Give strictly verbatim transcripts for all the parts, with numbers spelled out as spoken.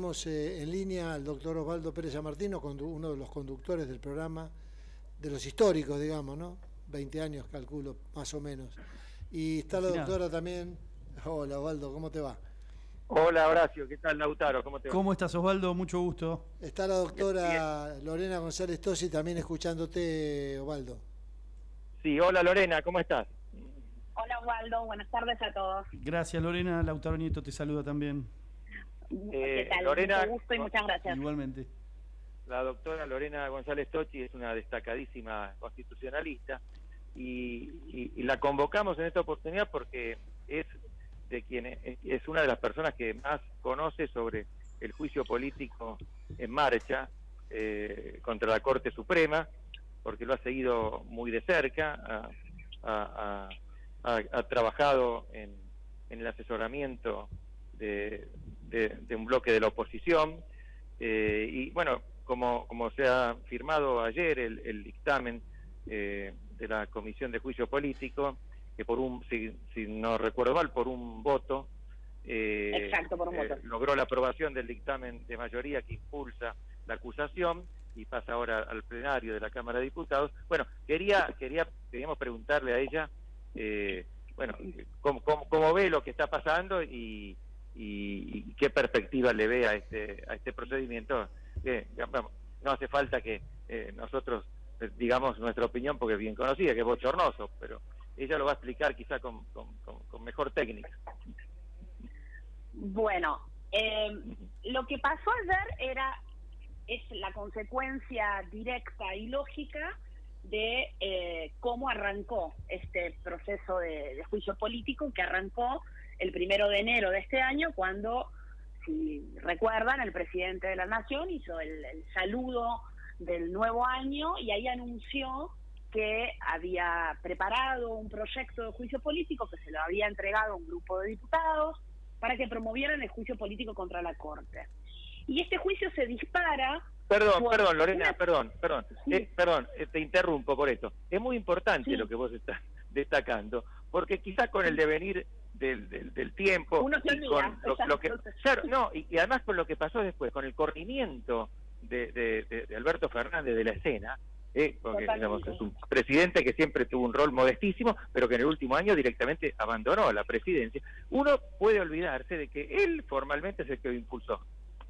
tenemos eh, en línea al doctor Osvaldo Pérez Sammartino, uno de los conductores del programa, de los históricos, digamos, ¿no? veinte años, calculo, más o menos. Y está la doctora también. Hola, Osvaldo, ¿cómo te va? Hola, Horacio, ¿qué tal, Lautaro? ¿Cómo te va? ¿Cómo estás, Osvaldo? Mucho gusto. Está la doctora Lorena González Tosi también escuchándote, Osvaldo. Sí, hola, Lorena, ¿cómo estás? Hola, Osvaldo, buenas tardes a todos. Gracias, Lorena. Lautaro Nieto te saluda también. Eh, ¿Qué tal? Lorena, Mucho gusto y muchas gracias. Igualmente. La doctora Lorena González Tosi es una destacadísima constitucionalista y, y, y la convocamos en esta oportunidad porque es de quien es, es una de las personas que más conoce sobre el juicio político en marcha eh, contra la Corte Suprema, porque lo ha seguido muy de cerca, ha, ha, ha, ha trabajado en, en el asesoramiento de, de, de un bloque de la oposición, eh, y bueno, como, como se ha firmado ayer el, el dictamen eh, de la Comisión de Juicio Político, que por un, si, si no recuerdo mal, por un voto, eh, Exacto, por un voto. Eh, logró la aprobación del dictamen de mayoría que impulsa la acusación y pasa ahora al plenario de la Cámara de Diputados. Bueno, quería, quería, queríamos preguntarle a ella, eh, bueno, cómo, cómo, cómo ve lo que está pasando y, y, y qué perspectiva le ve a este, a este procedimiento. Que, vamos, no hace falta que eh, nosotros eh, digamos nuestra opinión porque es bien conocida, que es bochornoso, pero ella lo va a explicar quizá con, con, con, con mejor técnica. Bueno, eh, lo que pasó ayer era es la consecuencia directa y lógica de eh, cómo arrancó este proceso de, de juicio político, que arrancó el primero de enero de este año, cuando, si recuerdan, el presidente de la Nación hizo el, el saludo del nuevo año y ahí anunció que había preparado un proyecto de juicio político que se lo había entregado a un grupo de diputados para que promovieran el juicio político contra la Corte. Y este juicio se dispara... Perdón, perdón, Lorena, una... perdón, perdón, sí. eh, perdón, eh, te interrumpo por esto. Es muy importante sí. lo que vos estás destacando, porque quizás con el devenir del, del, del tiempo... Uno se y olvida, con lo, lo que, claro, no, y, y además con lo que pasó después, con el corrimiento de, de, de, de Alberto Fernández de la escena, eh, porque digamos, es un presidente que siempre tuvo un rol modestísimo, pero que en el último año directamente abandonó la presidencia, uno puede olvidarse de que él formalmente es el que lo impulsó.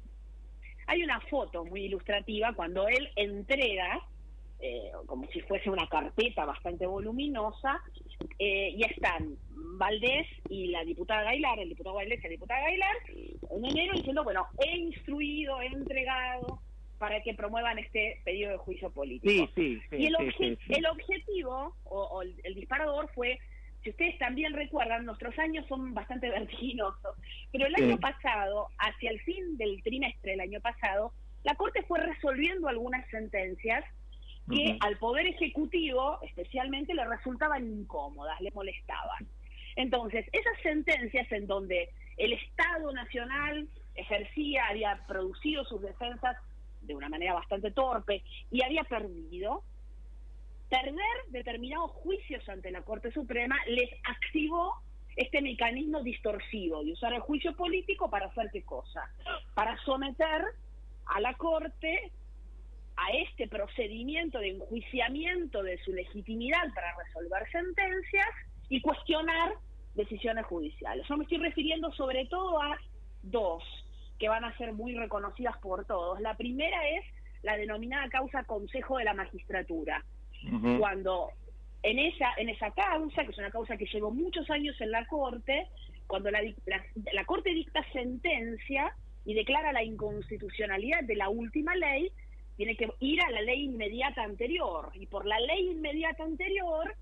Hay una foto muy ilustrativa cuando él entrega, eh, como si fuese una carpeta bastante voluminosa, eh, y están Valdés y la diputada Gaylar, el diputado Valdés y la diputada Gaylar, en enero diciendo, bueno, he instruido, he entregado para que promuevan este pedido de juicio político. Sí, sí, sí. Y el, sí, obje sí, sí. el objetivo, o, o el, el disparador fue... Si ustedes también recuerdan, nuestros años son bastante vertiginosos, pero el año sí. pasado, hacia el fin del trimestre del año pasado, la Corte fue resolviendo algunas sentencias que uh-huh. al Poder Ejecutivo especialmente le resultaban incómodas, le molestaban. Entonces, esas sentencias en donde el Estado Nacional ejercía, había producido sus defensas de una manera bastante torpe y había perdido, perder determinados juicios ante la Corte Suprema les activó este mecanismo distorsivo de usar el juicio político para hacer qué cosa, para someter a la Corte a este procedimiento de enjuiciamiento de su legitimidad para resolver sentencias y cuestionar decisiones judiciales. Yo me estoy refiriendo sobre todo a dos que van a ser muy reconocidas por todos. La primera es la denominada causa Consejo de la Magistratura. Uh-huh. Cuando en esa en esa causa, que es una causa que llevó muchos años en la Corte, cuando la, la, la Corte dicta sentencia y declara la inconstitucionalidad de la última ley, tiene que ir a la ley inmediata anterior, y por la ley inmediata anterior,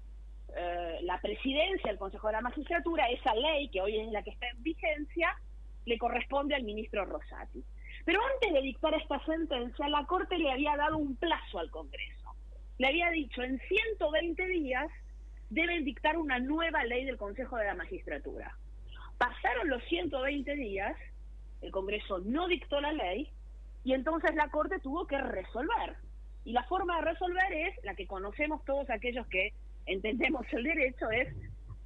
eh, la presidencia del Consejo de la Magistratura, esa ley que hoy es la que está en vigencia, le corresponde al ministro Rosati. Pero antes de dictar esta sentencia, la Corte le había dado un plazo al Congreso. Le había dicho, en ciento veinte días deben dictar una nueva ley del Consejo de la Magistratura. Pasaron los ciento veinte días, el Congreso no dictó la ley, y entonces la Corte tuvo que resolver. Y la forma de resolver es la que conocemos todos aquellos que entendemos el derecho, es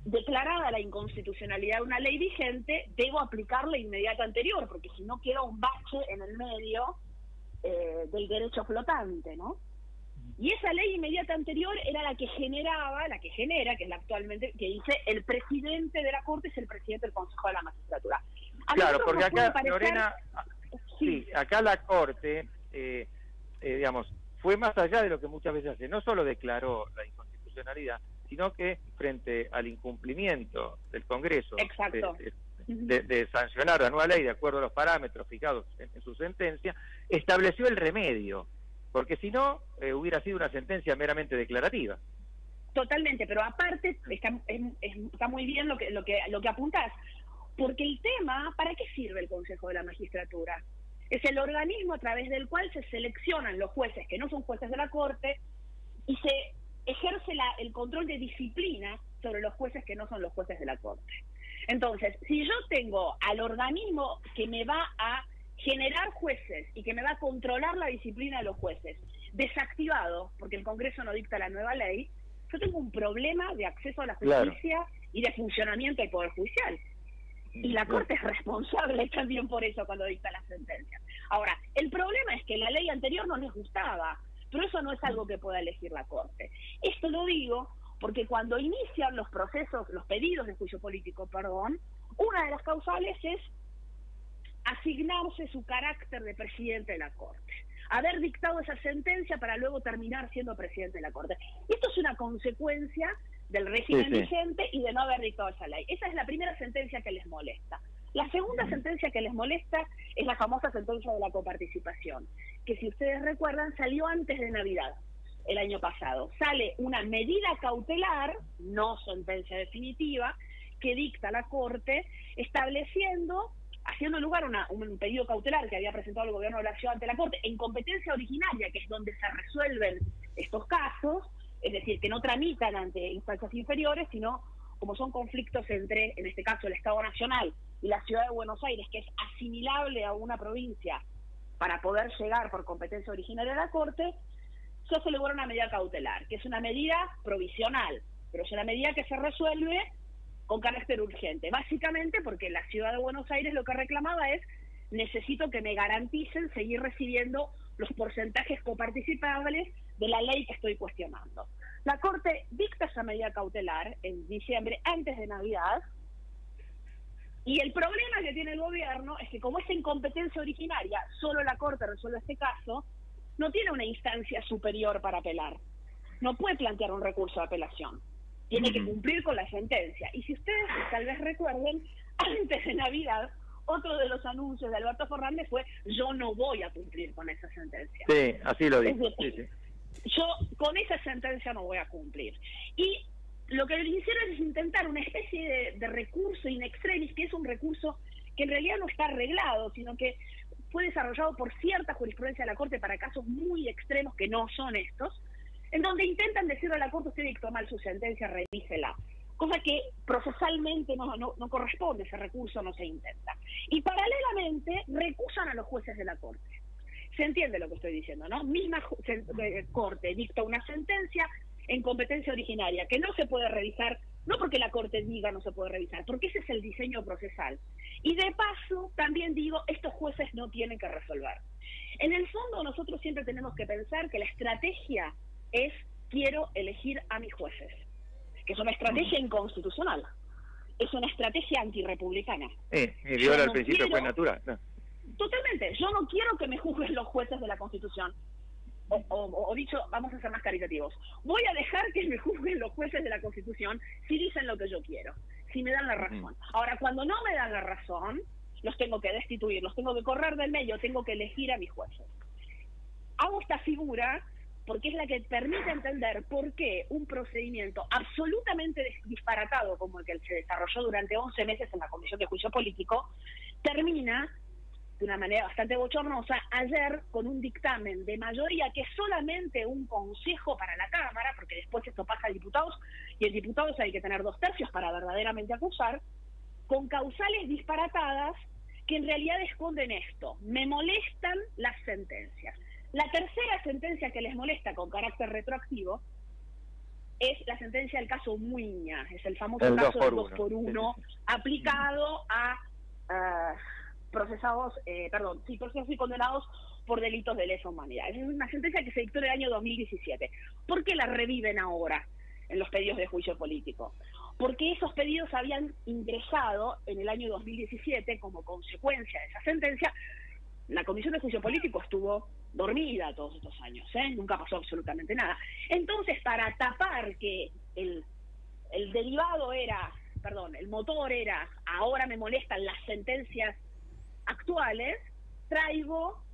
declarada la inconstitucionalidad de una ley vigente, debo aplicar la inmediata anterior, porque si no queda un bache en el medio eh, del derecho flotante, ¿no? Y esa ley inmediata anterior era la que generaba, la que genera, que es la actualmente, que dice el presidente de la Corte es el presidente del Consejo de la Magistratura. A claro, porque acá, parecer... Lorena, sí. sí, acá la Corte, eh, eh, digamos, fue más allá de lo que muchas veces hace. No solo declaró la inconstitucionalidad, sino que frente al incumplimiento del Congreso Exacto. De, de, de sancionar la nueva ley de acuerdo a los parámetros fijados en, en su sentencia, estableció el remedio, porque si no, eh, hubiera sido una sentencia meramente declarativa. Totalmente, pero aparte está, es, es, está muy bien lo que, lo que, lo que apuntás, porque el tema, ¿para qué sirve el Consejo de la Magistratura? Es el organismo a través del cual se seleccionan los jueces que no son jueces de la Corte y se ejerce la, el control de disciplina sobre los jueces que no son los jueces de la Corte. Entonces, si yo tengo al organismo que me va a generar jueces y que me va a controlar la disciplina de los jueces desactivado, porque el Congreso no dicta la nueva ley, yo tengo un problema de acceso a la justicia claro. y de funcionamiento del Poder Judicial. Y la Corte es responsable también por eso cuando dicta la sentencia. Ahora, el problema es que la ley anterior no les gustaba, pero eso no es algo que pueda elegir la Corte. Esto lo digo porque cuando inician los procesos, los pedidos de juicio político, perdón, una de las causales es asignarse su carácter de presidente de la Corte, haber dictado esa sentencia para luego terminar siendo presidente de la Corte. Esto es una consecuencia del régimen sí, sí. vigente y de no haber dictado esa ley. Esa es la primera sentencia que les molesta. La segunda sentencia que les molesta es la famosa sentencia de la coparticipación, que si ustedes recuerdan salió antes de Navidad, el año pasado. Sale una medida cautelar, no sentencia definitiva, que dicta la Corte, estableciendo, haciendo lugar a una, un pedido cautelar que había presentado el gobierno de la ciudad ante la Corte, en competencia originaria, que es donde se resuelven estos casos, es decir, que no tramitan ante instancias inferiores, sino como son conflictos entre, en este caso, el Estado Nacional y la Ciudad de Buenos Aires, que es asimilable a una provincia para poder llegar por competencia originaria a la Corte, se hace lugar una medida cautelar, que es una medida provisional, pero es una medida que se resuelve con carácter urgente, básicamente porque la Ciudad de Buenos Aires lo que reclamaba es: necesito que me garanticen seguir recibiendo los porcentajes coparticipables de la ley que estoy cuestionando. La Corte dicta esa medida cautelar en diciembre, antes de Navidad, y el problema que tiene el gobierno es que como es en competencia originaria, solo la Corte resuelve este caso, no tiene una instancia superior para apelar. No puede plantear un recurso de apelación. Tiene que cumplir con la sentencia. Y si ustedes tal vez recuerden, antes de Navidad, otro de los anuncios de Alberto Fernández fue: yo no voy a cumplir con esa sentencia. Sí, así lo dijo. Sí, sí. Yo con esa sentencia no voy a cumplir. Y lo que hicieron es intentar una especie de, de recurso in extremis, que es un recurso que en realidad no está arreglado, sino que fue desarrollado por cierta jurisprudencia de la Corte para casos muy extremos que no son estos, en donde intentan decirle a la Corte: usted dictó mal su sentencia, revísela. Cosa que procesalmente no, no, no corresponde, ese recurso no se intenta. Y paralelamente recusan a los jueces de la Corte. Se entiende lo que estoy diciendo, ¿no? Misma Corte dicta una sentencia en competencia originaria que no se puede revisar, no porque la Corte diga no se puede revisar, porque ese es el diseño procesal. Y de paso, también digo, estos jueces no tienen que resolver. En el fondo, nosotros siempre tenemos que pensar que la estrategia es: quiero elegir a mis jueces, que es una estrategia inconstitucional, es una estrategia antirrepublicana. Eh, y viola el principio de natural. No. Totalmente, yo no quiero que me juzguen los jueces de la Constitución. O, o, o dicho, vamos a ser más caritativos, voy a dejar que me juzguen los jueces de la Constitución si dicen lo que yo quiero, si me dan la razón. Ahora, cuando no me dan la razón, los tengo que destituir, los tengo que correr del medio, tengo que elegir a mis jueces. Hago esta figura porque es la que permite entender por qué un procedimiento absolutamente disparatado como el que se desarrolló durante once meses en la Comisión de Juicio Político termina de una manera bastante bochornosa ayer con un dictamen de mayoría que es solamente un consejo para la Cámara, porque después esto pasa a diputados, y en diputados hay que tener dos tercios para verdaderamente acusar, con causales disparatadas que en realidad esconden esto: me molestan las sentencias. La tercera sentencia que les molesta con carácter retroactivo es la sentencia del caso Muiña, es el famoso el caso del dos por uno, sí, sí, sí. aplicado a uh, procesados, eh, perdón, sí, procesados y condenados por delitos de lesa humanidad. Es una sentencia que se dictó en el año dos mil diecisiete. ¿Por qué la reviven ahora en los pedidos de juicio político? Porque esos pedidos habían ingresado en el año dos mil diecisiete como consecuencia de esa sentencia. La Comisión de Juicio Político estuvo dormida todos estos años, ¿eh? Nunca pasó absolutamente nada. Entonces, para tapar que el, el derivado era, perdón, el motor era, ahora me molestan las sentencias actuales, traigo,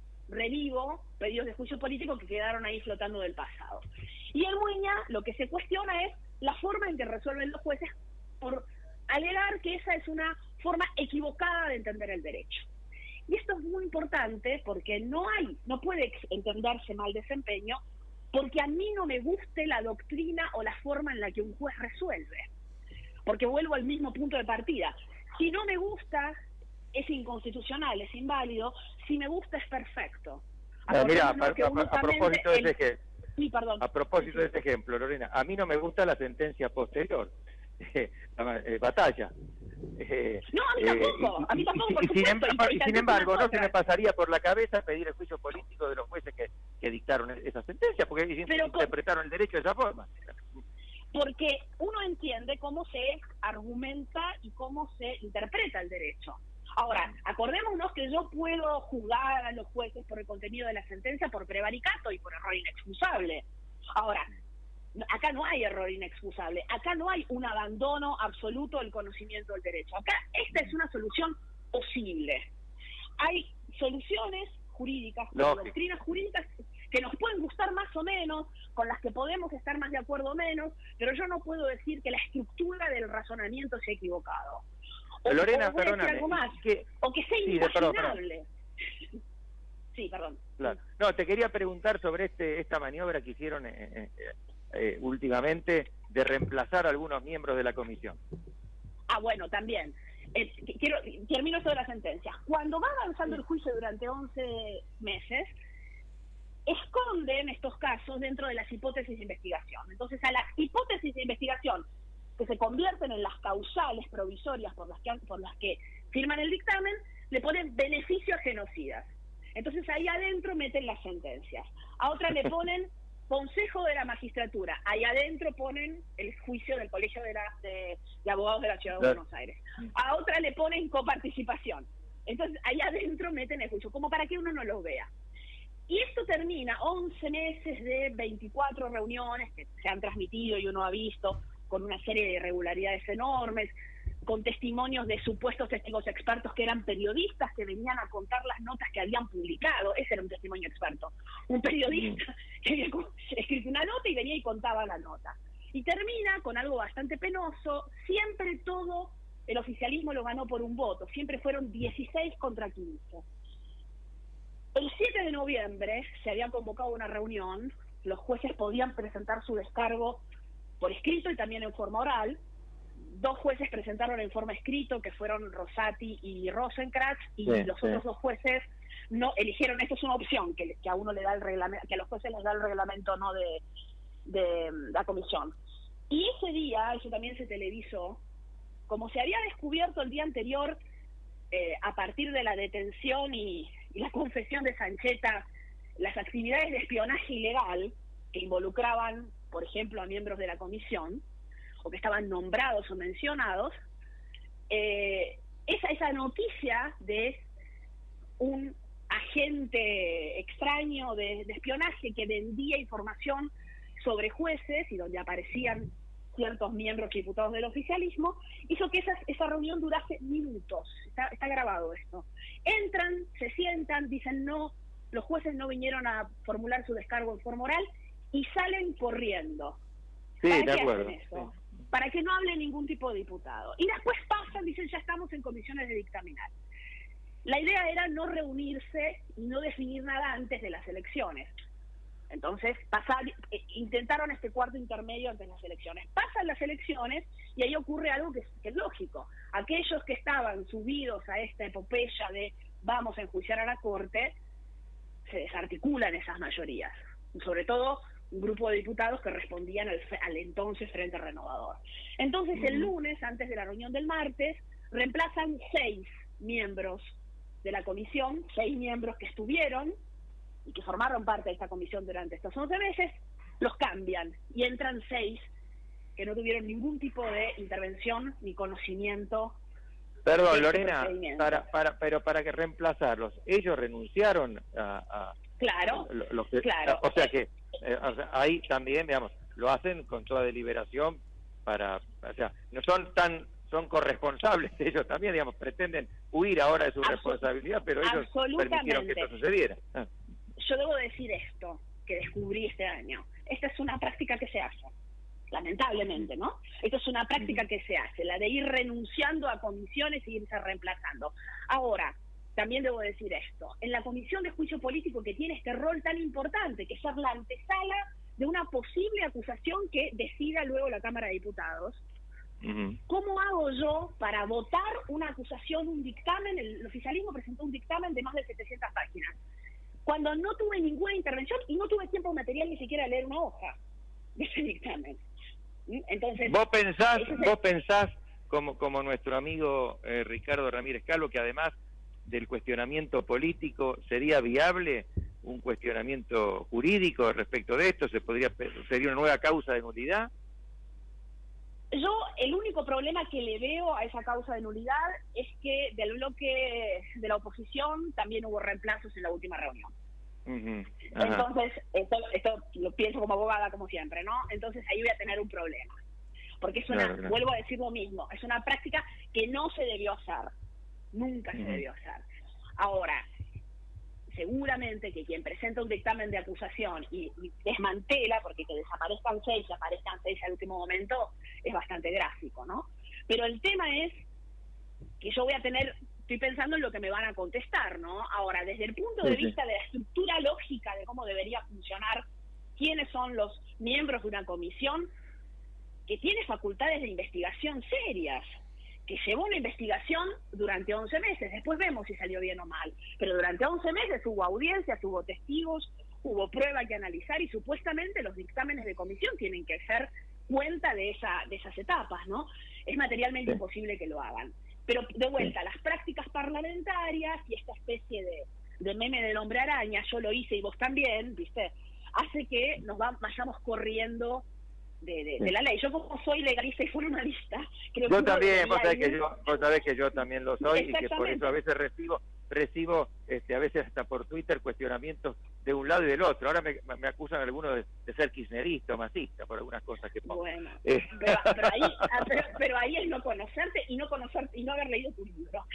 revivo pedidos de juicio político que quedaron ahí flotando del pasado. Y en Muiña lo que se cuestiona es la forma en que resuelven los jueces por alegar que esa es una forma equivocada de entender el derecho. Y esto es muy importante porque no hay, no puede entenderse mal desempeño porque a mí no me guste la doctrina o la forma en la que un juez resuelve. Porque vuelvo al mismo punto de partida. Si no me gusta, es inconstitucional, es inválido. Si me gusta, es perfecto. No, mira, a, a, a propósito de ese ejemplo, sí, perdón. a propósito de ese ejemplo, Lorena, a mí no me gusta la sentencia posterior, eh, eh, batalla. Eh, no, a mí tampoco, eh, a mí tampoco, por y, supuesto. Sin, y, y sin embargo, no se me pasa. pasaría por la cabeza pedir el juicio político de los jueces que, que dictaron esa sentencia, porque Pero interpretaron con... el derecho de esa forma. Porque uno entiende cómo se argumenta y cómo se interpreta el derecho. Ahora, acordémonos que yo puedo juzgar a los jueces por el contenido de la sentencia por prevaricato y por error inexcusable. Ahora, acá no hay error inexcusable, acá no hay un abandono absoluto del conocimiento del derecho. Acá esta es una solución posible. Hay soluciones jurídicas, doctrinas jurídicas que nos pueden gustar más o menos, con las que podemos estar más de acuerdo o menos, pero yo no puedo decir que la estructura del razonamiento sea equivocado. O, Lorena, o perdóname. Que, o que sea sí, imaginable. Sí, perdón. Claro. No, te quería preguntar sobre este esta maniobra que hicieron eh, eh, eh, últimamente de reemplazar a algunos miembros de la comisión. Ah, bueno, también. Eh, quiero termino esto de la sentencia. Cuando va avanzando el juicio durante once meses, esconden estos casos dentro de las hipótesis de investigación. Entonces, a las hipótesis de investigación que se convierten en las causales provisorias por las que, por las que firman el dictamen, le ponen beneficio a genocidas. Entonces ahí adentro meten las sentencias. A otra le ponen consejo de la magistratura. Ahí adentro ponen el juicio del Colegio de, la, de, de Abogados de la Ciudad de Buenos Aires. A otra le ponen coparticipación. Entonces ahí adentro meten el juicio, como para que uno no lo vea. Y esto termina once meses de veinticuatro reuniones que se han transmitido y uno ha visto, con una serie de irregularidades enormes, con testimonios de supuestos testigos expertos que eran periodistas que venían a contar las notas que habían publicado. Ese era un testimonio experto. Un periodista que había escrito una nota y venía y contaba la nota. Y termina con algo bastante penoso. Siempre todo el oficialismo lo ganó por un voto. Siempre fueron dieciséis contra quince. El siete de noviembre se había convocado una reunión. Los jueces podían presentar su descargo por escrito y también en forma oral. Dos jueces presentaron en forma escrito, que fueron Rosati y Rosenkrantz, y sí, los sí. otros dos jueces no eligieron. Esto es una opción que, que a uno le da el reglamento, que a los jueces les da el reglamento no de, de la comisión. Y ese día, eso también se televisó, como se había descubierto el día anterior, eh, a partir de la detención y, y la confesión de Sancheta, las actividades de espionaje ilegal que involucraban, por ejemplo, a miembros de la comisión, o que estaban nombrados o mencionados, eh, esa, esa noticia de un agente extraño de, de espionaje que vendía información sobre jueces y donde aparecían ciertos miembros y diputados del oficialismo, hizo que esa, esa reunión durase minutos. Está, está grabado esto. Entran, se sientan, dicen no, los jueces no vinieron a formular su descargo en forma oral y salen corriendo. Sí, ¿Para de qué acuerdo. hacen eso? Sí. Para que no hable ningún tipo de diputado. Y después pasan, dicen, ya estamos en comisiones de dictaminar. La idea era no reunirse y no definir nada antes de las elecciones. Entonces, pasar, eh, intentaron este cuarto intermedio antes de las elecciones. Pasan las elecciones y ahí ocurre algo que es, que es lógico. Aquellos que estaban subidos a esta epopeya de vamos a enjuiciar a la Corte, se desarticulan esas mayorías. Sobre todo un grupo de diputados que respondían al, al entonces Frente Renovador. Entonces el lunes, antes de la reunión del martes, reemplazan seis miembros de la comisión, seis miembros que estuvieron y que formaron parte de esta comisión durante estos once meses, los cambian y entran seis que no tuvieron ningún tipo de intervención ni conocimiento. Perdón, Lorena, para, para, pero para que reemplazarlos, ellos renunciaron a... a claro, lo, lo que, claro. O sea que eh, o sea, ahí también, digamos, lo hacen con toda deliberación para... O sea, no son tan... son corresponsables ellos también, digamos, pretenden huir ahora de su Absol responsabilidad, pero ellos permitieron que esto sucediera. Ah. Yo debo decir esto, que descubrí este año. Esta es una práctica que se hace, lamentablemente, ¿no? Esta es una práctica que se hace, la de ir renunciando a comisiones y irse reemplazando. Ahora, también debo decir esto, en la Comisión de Juicio Político, que tiene este rol tan importante, que es ser la antesala de una posible acusación que decida luego la Cámara de Diputados, ¿cómo hago yo para votar una acusación, un dictamen? El oficialismo presentó un dictamen de más de setecientas páginas, cuando no tuve ninguna intervención y no tuve tiempo material ni siquiera de leer una hoja de ese dictamen. Entonces, vos pensás, vos pensás como, como nuestro amigo eh, Ricardo Ramírez Calvo, que además del cuestionamiento político, ¿sería viable un cuestionamiento jurídico respecto de esto? ¿Se podría sería una nueva causa de nulidad? Yo, el único problema que le veo a esa causa de nulidad es que del bloque de la oposición también hubo reemplazos en la última reunión. Uh-huh. Entonces, esto, esto lo pienso como abogada, como siempre, ¿no? Entonces ahí voy a tener un problema. Porque es una, claro, claro. vuelvo a decir lo mismo, es una práctica que no se debió hacer. Nunca uh-huh. se debió hacer. Ahora, seguramente que quien presenta un dictamen de acusación y, y desmantela, porque que desaparezcan seis y aparezcan seis al último momento, es bastante gráfico, ¿no? Pero el tema es que yo voy a tener, estoy pensando en lo que me van a contestar, ¿no? Ahora, desde el punto de sí, vista sí. de la estructura lógica de cómo debería funcionar, quiénes son los miembros de una comisión que tiene facultades de investigación serias, que llevó una investigación durante once meses, después vemos si salió bien o mal, pero durante once meses hubo audiencias, hubo testigos, hubo prueba que analizar y supuestamente los dictámenes de comisión tienen que ser cuenta de esa de esas etapas, ¿no? Es materialmente sí. imposible que lo hagan. Pero de vuelta, sí. las prácticas parlamentarias y esta especie de, de meme del hombre araña, yo lo hice y vos también, ¿viste? Hace que nos va, vayamos corriendo De, de, de la ley. Yo como soy legalista y formalista, creo yo que también, vos sabés que yo, vos sabés que yo también lo soy y que por eso a veces recibo recibo este a veces hasta por Twitter cuestionamientos de un lado y del otro. Ahora me, me acusan algunos de, de ser kirchnerista o masista por algunas cosas que pongo. Bueno, eh. pero, pero, ahí, pero, pero ahí es no conocerte y no conocerte y no haber leído tu libro.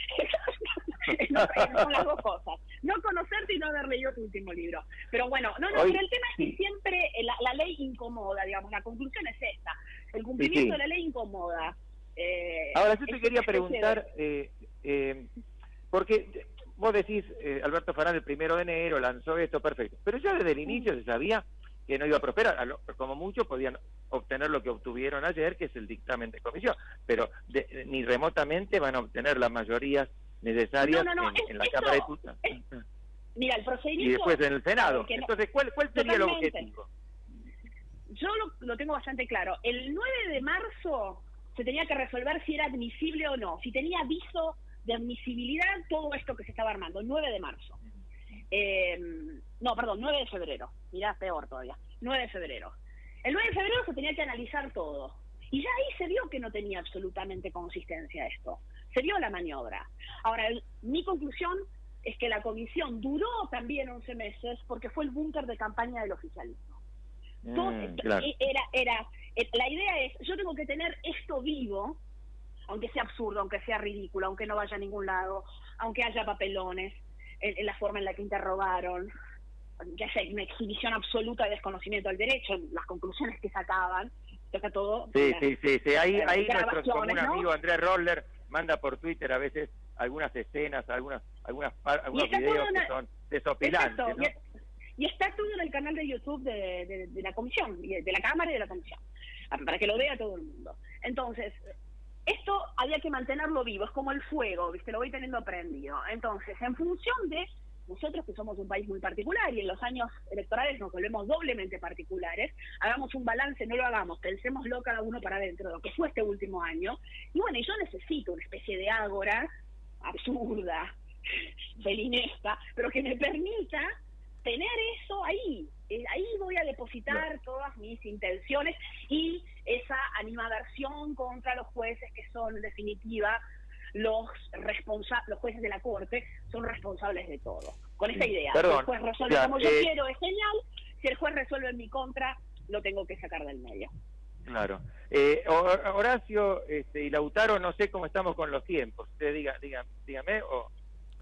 no, son las dos cosas. No conocerte y no haber leído tu último libro. Pero bueno, no, no, Hoy, pero el tema es que siempre la, la ley incomoda, digamos, la conclusión es esta. El cumplimiento sí, sí. de la ley incomoda. Eh, Ahora, yo te quería preguntar, eh, eh, porque vos decís, eh, Alberto Fernández el primero de enero lanzó esto, perfecto, pero ya desde el inicio se sabía que no iba a prosperar, como mucho podían obtener lo que obtuvieron ayer, que es el dictamen de comisión, pero de, ni remotamente van a obtener las mayorías necesarias no, no, no, en, es, en la esto, Cámara de Diputados. Mira, el procedimiento... Y después en el Senado. No, entonces, ¿cuál, cuál sería totalmente. el objetivo? Yo lo, lo tengo bastante claro. El nueve de marzo se tenía que resolver si era admisible o no, si tenía aviso de admisibilidad todo esto que se estaba armando, el nueve de marzo. Eh, no, perdón, nueve de febrero. Mirá, peor todavía. nueve de febrero. El nueve de febrero se tenía que analizar todo. Y ya ahí se vio que no tenía absolutamente consistencia esto. Se vio la maniobra. Ahora, el, mi conclusión es que la comisión duró también once meses porque fue el búnker de campaña del oficialismo. Mm, todo, claro. era, era, la idea es, yo tengo que tener esto vivo, aunque sea absurdo, aunque sea ridículo, aunque no vaya a ningún lado, aunque haya papelones, en, en la forma en la que interrogaron, que haya una exhibición absoluta de desconocimiento del derecho, las conclusiones que sacaban, toca todo. Sí, sí, sí, sí, ahí, ahí nuestro común ¿no? amigo Andrés Roller manda por Twitter a veces algunas escenas, algunas algunas algunos videos una, que son desopilantes, exacto, ¿no? Y, y está todo en el canal de YouTube de, de, de la comisión, de la Cámara y de la comisión, para que lo vea todo el mundo. Entonces, esto había que mantenerlo vivo, es como el fuego, ¿viste? Lo voy teniendo prendido. Entonces, en función de nosotros que somos un país muy particular y en los años electorales nos volvemos doblemente particulares, hagamos un balance, no lo hagamos, pensémoslo cada uno para adentro de lo que fue este último año. Y bueno, y yo necesito una especie de ágora absurda, felinesca, pero que me permita tener eso ahí. Ahí voy a depositar no. todas mis intenciones y esa animadversión contra los jueces que son, en definitiva, los responsa los jueces de la Corte son responsables de todo. Con esta idea, Perdón, si el juez resuelve ya, como yo eh, quiero, es genial. Si el juez resuelve en mi contra, lo tengo que sacar del medio. Claro. Eh, Horacio este, y Lautaro, no sé cómo estamos con los tiempos. Usted diga, diga, dígame. O,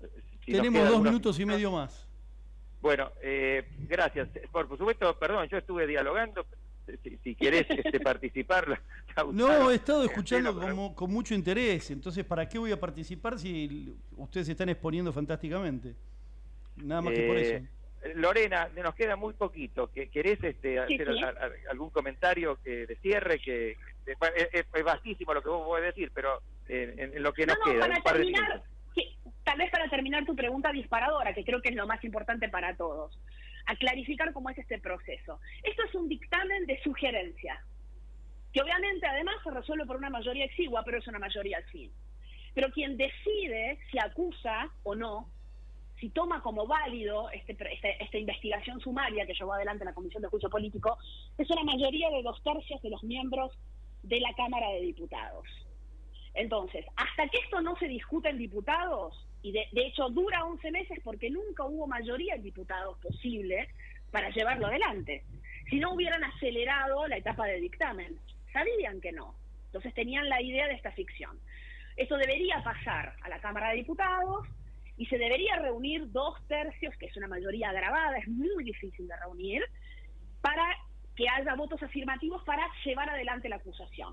si Tenemos dos algunos... minutos y medio más. Bueno, eh, gracias. Por, por supuesto, perdón, yo estuve dialogando. Si, si querés este, participar, Lautaro. No, he estado escuchando este, con, con mucho interés. Entonces, ¿para qué voy a participar si ustedes se están exponiendo fantásticamente? Nada más eh, que por eso. Lorena, nos queda muy poquito. ¿Querés este, sí, hacer sí. A, a, algún comentario que de cierre? Que de, es, es vastísimo lo que vos podés decir, pero eh, en, en lo que no, nos no, queda. Para un par terminar, de sí, tal vez para terminar tu pregunta disparadora, que creo que es lo más importante para todos, a clarificar cómo es este proceso. Esto es un dictamen de sugerencia, que obviamente además se resuelve por una mayoría exigua, pero es una mayoría al fin. Pero quien decide si acusa o no, si toma como válido este, este, esta investigación sumaria que llevó adelante la Comisión de Juicio Político, es una mayoría de dos tercios de los miembros de la Cámara de Diputados. Entonces, hasta que esto no se discuta en diputados, y de, de hecho dura once meses porque nunca hubo mayoría en diputados posible para llevarlo adelante. Si no hubieran acelerado la etapa de dictamen, sabían que no. Entonces tenían la idea de esta ficción. Esto debería pasar a la Cámara de Diputados, y se debería reunir dos tercios, que es una mayoría agravada, es muy difícil de reunir, para que haya votos afirmativos para llevar adelante la acusación.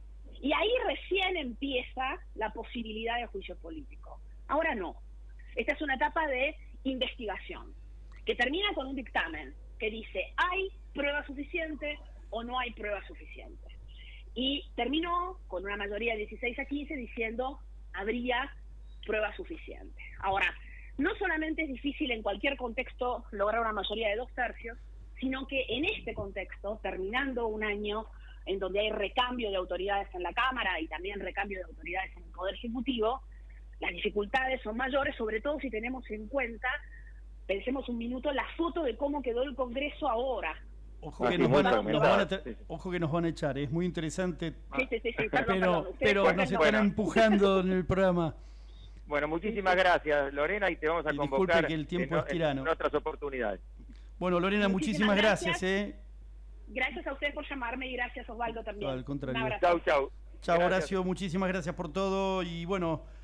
Y ahí recién empieza la posibilidad de juicio político. Ahora no. Esta es una etapa de investigación, que termina con un dictamen que dice, ¿hay prueba suficiente o no hay prueba suficiente? Y terminó con una mayoría de dieciséis a quince diciendo, habría prueba suficiente. Ahora, no solamente es difícil en cualquier contexto lograr una mayoría de dos tercios, sino que en este contexto, terminando un año en donde hay recambio de autoridades en la Cámara y también recambio de autoridades en el Poder Ejecutivo, las dificultades son mayores, sobre todo si tenemos en cuenta, pensemos un minuto, la foto de cómo quedó el Congreso ahora. Ojo que, nos van a, nos van a, ojo que nos van a echar, es muy interesante, sí, sí, sí, sí, perdón, pero, perdón, pero nos están bueno. empujando en el programa. Bueno, muchísimas gracias, Lorena, y te vamos a y convocar que el tiempo en, es tirano. en otras oportunidades. Bueno, Lorena, muchísimas, muchísimas gracias. gracias eh. Gracias a ustedes por llamarme y gracias, Osvaldo, también. No, al contrario. Chau, chau. Chau, Horacio, muchísimas gracias por todo y bueno...